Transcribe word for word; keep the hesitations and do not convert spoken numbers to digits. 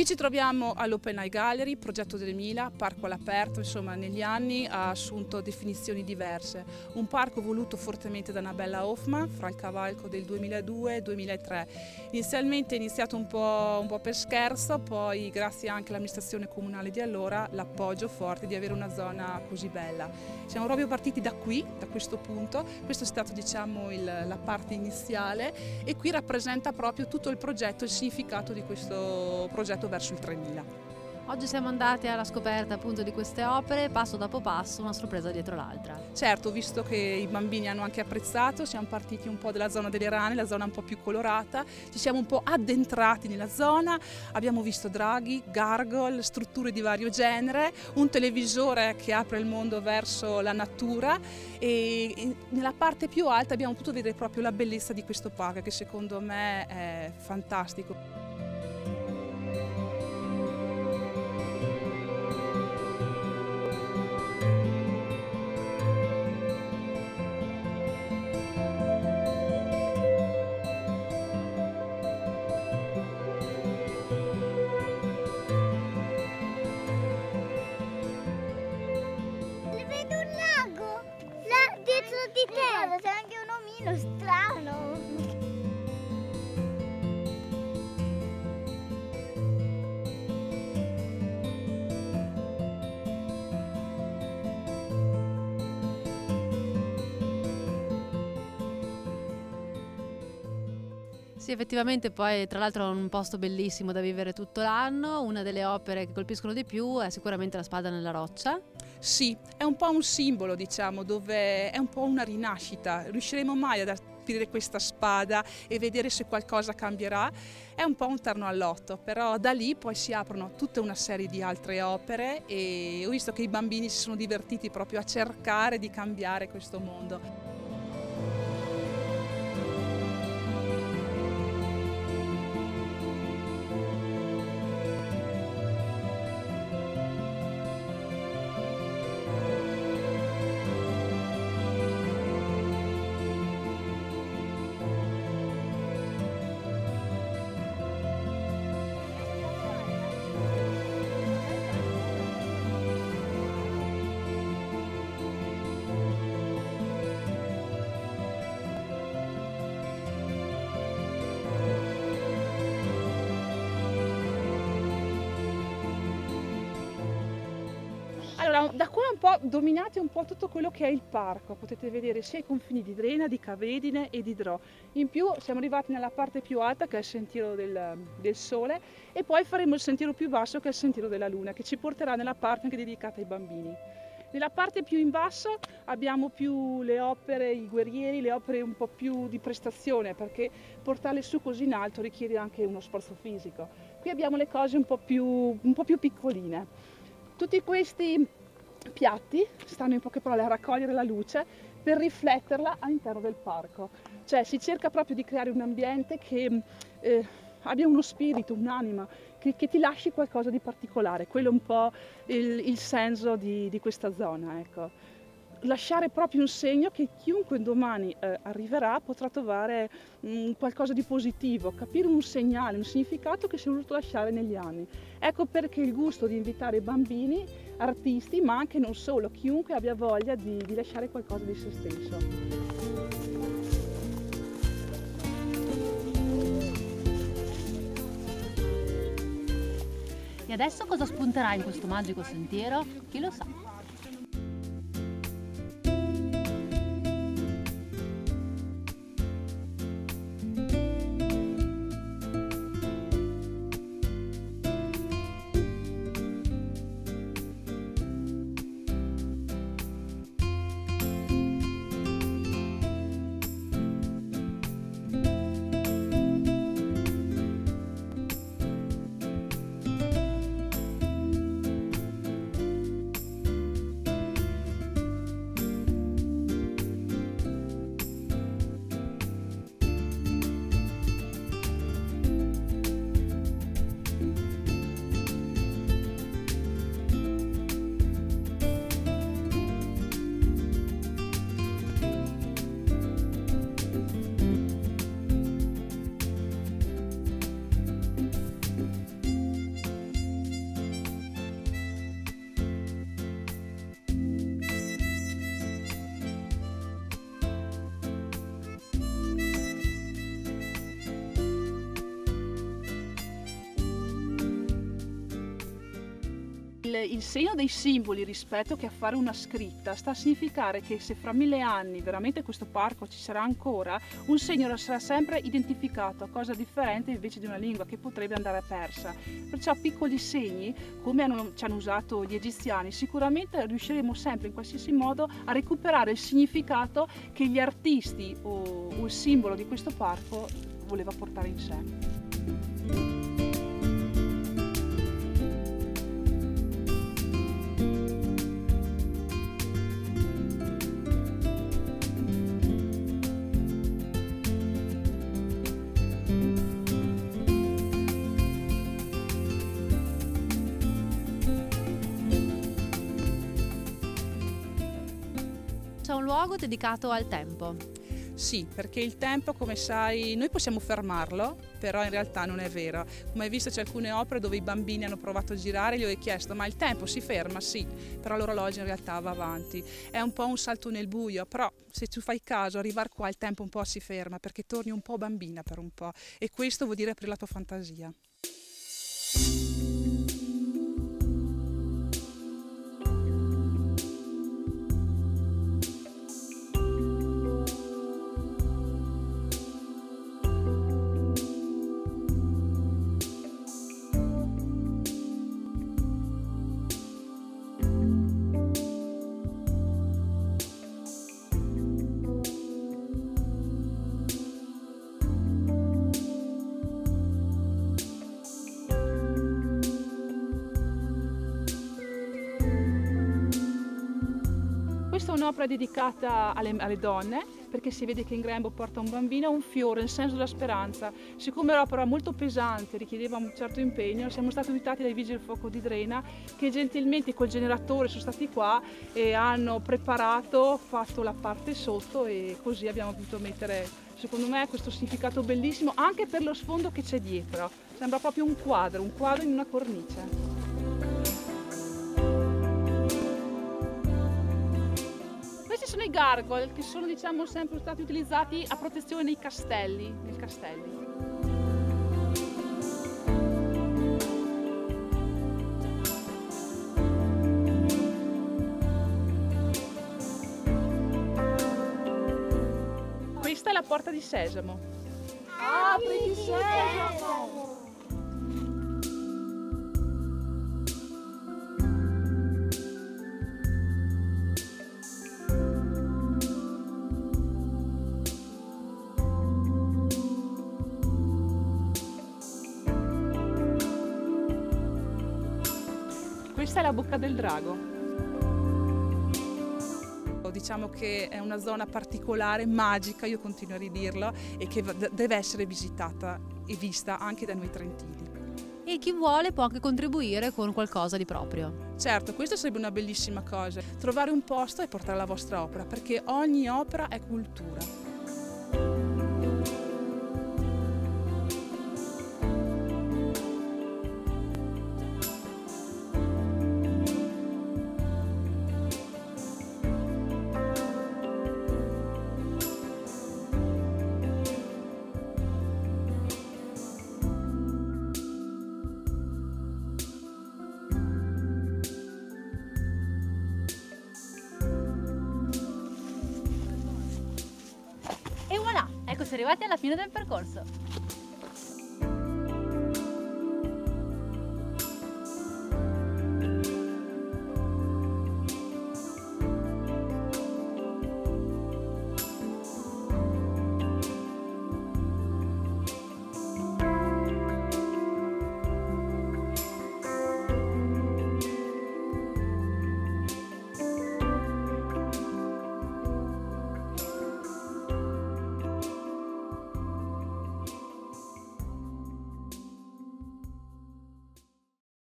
ci troviamo all'Open Eye Gallery, progetto del Mila, parco all'aperto, insomma negli anni ha assunto definizioni diverse. Un parco voluto fortemente da Annabella Hoffman fra il cavalco del duemiladue e duemilatré. Inizialmente è iniziato un po', un po' per scherzo, poi grazie anche all'amministrazione comunale di allora l'appoggio forte di avere una zona così bella. Siamo proprio partiti da qui, da questo punto, questo è stato diciamo il, la parte iniziale e qui rappresenta proprio tutto il progetto, il significato di questo progetto verso il tremila. Oggi siamo andati alla scoperta appunto di queste opere, passo dopo passo, una sorpresa dietro l'altra. Certo, visto che i bambini hanno anche apprezzato, siamo partiti un po' dalla zona delle rane, la zona un po' più colorata, ci siamo un po' addentrati nella zona, abbiamo visto draghi, gargoyle, strutture di vario genere, un televisore che apre il mondo verso la natura e nella parte più alta abbiamo potuto vedere proprio la bellezza di questo parco che secondo me è fantastico. Dietro di te guarda, c'è anche un omino strano. Sì, effettivamente poi tra l'altro è un posto bellissimo da vivere tutto l'anno, una delle opere che colpiscono di più è sicuramente la spada nella roccia. Sì, è un po' un simbolo, diciamo, dove è un po' una rinascita. Riusciremo mai ad aprire questa spada e vedere se qualcosa cambierà? È un po' un terno al lotto, però da lì poi si aprono tutta una serie di altre opere e ho visto che i bambini si sono divertiti proprio a cercare di cambiare questo mondo. Allora, da qua un po' dominate un po' tutto quello che è il parco, potete vedere sia i confini di Drena, di Cavedine e di Dro. In più siamo arrivati nella parte più alta che è il sentiero del, del Sole e poi faremo il sentiero più basso che è il sentiero della Luna che ci porterà nella parte anche dedicata ai bambini. Nella parte più in basso abbiamo più le opere, i guerrieri, le opere un po' più di prestazione perché portarle su così in alto richiede anche uno sforzo fisico. Qui abbiamo le cose un po' più, un po' più piccoline. Tutti questi piatti stanno in poche parole a raccogliere la luce per rifletterla all'interno del parco. Cioè si cerca proprio di creare un ambiente che eh, abbia uno spirito, un'anima, che, che ti lasci qualcosa di particolare. Quello è un po' il, il senso di, di questa zona, ecco. Lasciare proprio un segno che chiunque domani eh, arriverà potrà trovare mh, qualcosa di positivo, capire un segnale, un significato che si è voluto lasciare negli anni. Ecco perché il gusto di invitare bambini, artisti, ma anche non solo, chiunque abbia voglia di, di lasciare qualcosa di se stesso. E adesso cosa spunterà in questo magico sentiero? Chi lo sa? Il, il segno dei simboli rispetto che a fare una scritta sta a significare che se fra mille anni veramente questo parco ci sarà ancora, un segno sarà sempre identificato, cosa differente invece di una lingua che potrebbe andare persa. Perciò piccoli segni, come hanno, ci hanno usato gli egiziani, sicuramente riusciremo sempre in qualsiasi modo a recuperare il significato che gli artisti o, o il simbolo di questo parco voleva portare in sé. C'è un luogo dedicato al tempo. Sì, perché il tempo, come sai, noi possiamo fermarlo, però in realtà non è vero. Come hai visto c'è alcune opere dove i bambini hanno provato a girare, gli ho chiesto ma il tempo si ferma? Sì, però l'orologio in realtà va avanti. È un po' un salto nel buio, però se tu fai caso arrivare qua il tempo un po' si ferma perché torni un po' bambina per un po' e questo vuol dire per la tua fantasia. Questa è un'opera dedicata alle, alle donne, perché si vede che in grembo porta un bambino, un fiore, nel senso della speranza. Siccome l'opera era molto pesante, richiedeva un certo impegno, siamo stati invitati dai Vigili del Fuoco di Drena, che gentilmente col generatore sono stati qua e hanno preparato, fatto la parte sotto e così abbiamo potuto mettere, secondo me, questo significato bellissimo, anche per lo sfondo che c'è dietro. Sembra proprio un quadro, un quadro in una cornice. Questi sono i gargoyle che sono, diciamo, sempre stati utilizzati a protezione nei castelli, nei castelli. Questa è la porta di Sesamo. Apriti Sesamo! Questa è la bocca del drago. Diciamo che è una zona particolare, magica, io continuo a ridirlo, e che deve essere visitata e vista anche da noi trentini. E chi vuole può anche contribuire con qualcosa di proprio. Certo, questa sarebbe una bellissima cosa, trovare un posto e portare la vostra opera, perché ogni opera è cultura. E voilà, ecco, siamo arrivati alla fine del percorso.